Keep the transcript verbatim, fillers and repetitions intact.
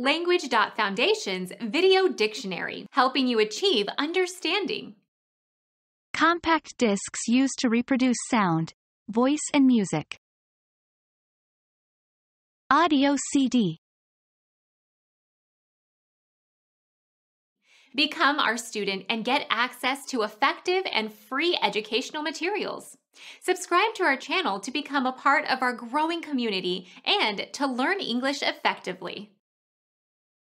Language Foundation's Video Dictionary, helping you achieve understanding. Compact discs used to reproduce sound, voice and music. Audio C D. Become our student and get access to effective and free educational materials. Subscribe to our channel to become a part of our growing community and to learn English effectively.